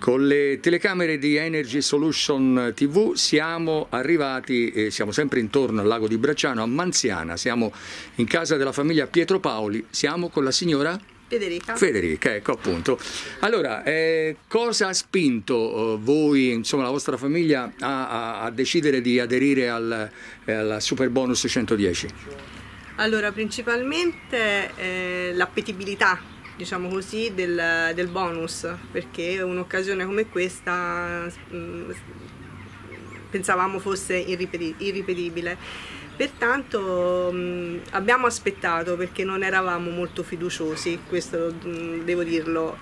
Con le telecamere di Energy Solution TV siamo arrivati, siamo sempre intorno al lago di Bracciano, a Manziana, siamo in casa della famiglia Pietro Paoli, siamo con la signora? Federica, ecco appunto. Allora, cosa ha spinto voi, insomma la vostra famiglia, a decidere di aderire al Super Bonus 110? Allora, principalmente l'appetibilità, diciamo così, del bonus, perché un'occasione come questa pensavamo fosse irripetibile. Pertanto abbiamo aspettato, perché non eravamo molto fiduciosi, questo devo dirlo,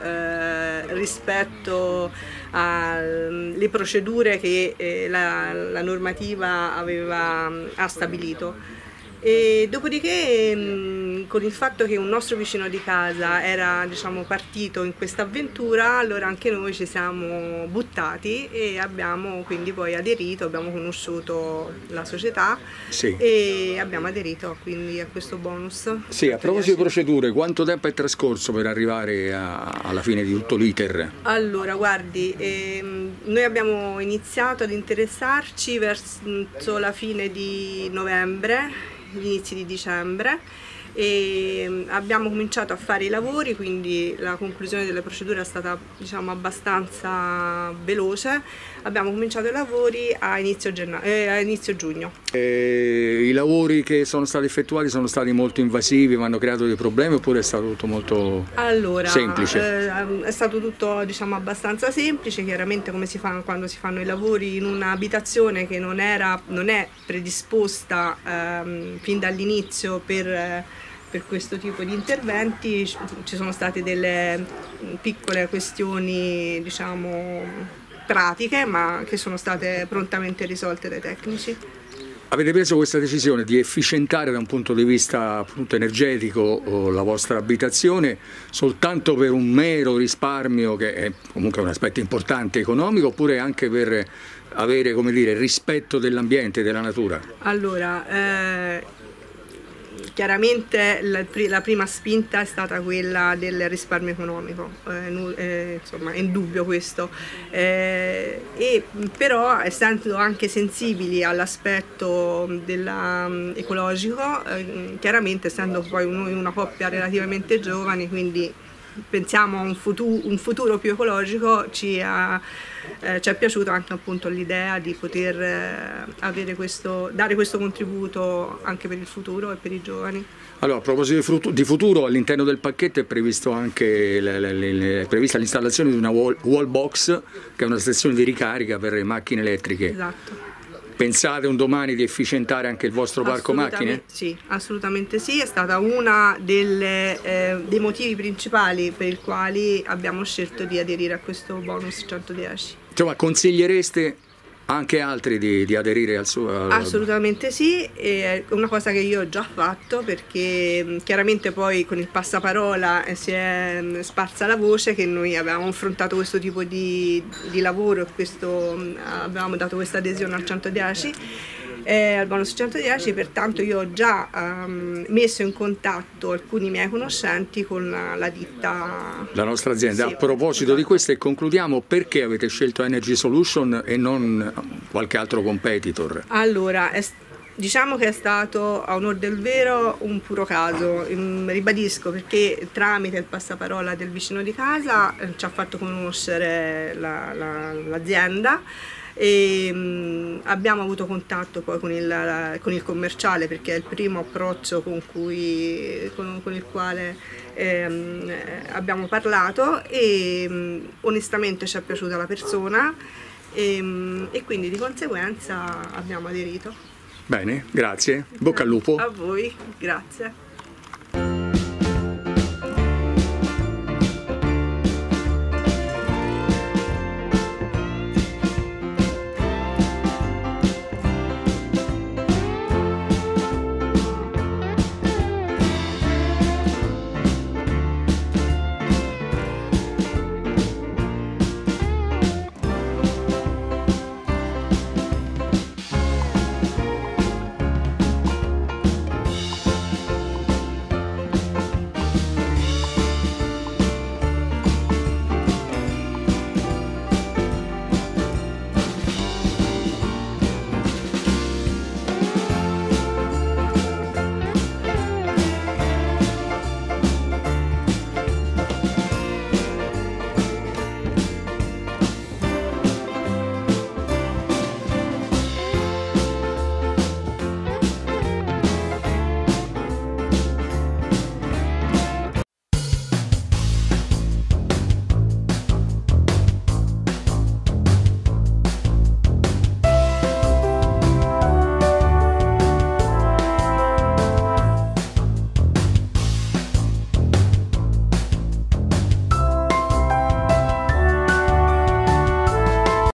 rispetto alle procedure che la normativa ha stabilito. E dopodiché, con il fatto che un nostro vicino di casa era, diciamo, partito in questa avventura, allora anche noi ci siamo buttati e abbiamo quindi poi aderito, abbiamo conosciuto la società, sì, e abbiamo aderito quindi a questo bonus. Sì, a proposito di procedure, quanto tempo è trascorso per arrivare alla fine di tutto l'iter? Allora, guardi, noi abbiamo iniziato ad interessarci verso la fine di novembre, gli inizi di dicembre, e abbiamo cominciato a fare i lavori, quindi la conclusione delle procedure è stata, diciamo, abbastanza veloce. Abbiamo cominciato i lavori a inizio giugno. I lavori che sono stati effettuati sono stati molto invasivi, mi hanno creato dei problemi, oppure è stato tutto molto semplice? È stato tutto, diciamo, abbastanza semplice. Chiaramente, come si fa quando si fanno i lavori in un'abitazione che non è predisposta fin dall'inizio per questo tipo di interventi, ci sono state delle piccole questioni, diciamo, pratiche, ma che sono state prontamente risolte dai tecnici. Avete preso questa decisione di efficientare da un punto di vista appunto energetico la vostra abitazione soltanto per un mero risparmio, che è comunque un aspetto importante economico, oppure anche per avere, come dire, rispetto dell'ambiente e della natura? Allora, chiaramente la prima spinta è stata quella del risparmio economico, insomma è indubbio questo, però essendo anche sensibili all'aspetto ecologico, chiaramente essendo poi noi una coppia relativamente giovane, quindi pensiamo a un futuro più ecologico, ci è piaciuta anche appunto l'idea di poter dare questo contributo anche per il futuro e per i giovani. Allora, a proposito di futuro, all'interno del pacchetto è previsto anche prevista l'installazione di una wall box, che è una stazione di ricarica per le macchine elettriche. Esatto. Pensate un domani di efficientare anche il vostro parco macchine? Sì, assolutamente sì, è stata una dei motivi principali per i quali abbiamo scelto di aderire a questo bonus 110. Insomma, consigliereste anche altri di aderire al suo? Assolutamente sì, è una cosa che io ho già fatto, perché chiaramente poi con il passaparola si è sparsa la voce che noi avevamo affrontato questo tipo di lavoro, avevamo dato questa adesione al 110, al bonus 110, pertanto io ho già messo in contatto alcuni miei conoscenti con la ditta, la nostra azienda. Sì, a proposito di questo, e concludiamo, perché avete scelto Energy Solution e non qualche altro competitor? Allora, diciamo che è stato, a onor del vero, un puro caso, ribadisco, perché tramite il passaparola del vicino di casa ci ha fatto conoscere l'azienda, e abbiamo avuto contatto poi con il commerciale, perché è il primo approccio con il quale abbiamo parlato, e onestamente ci è piaciuta la persona, e quindi di conseguenza abbiamo aderito. Bene, grazie, bocca al lupo. A voi, grazie.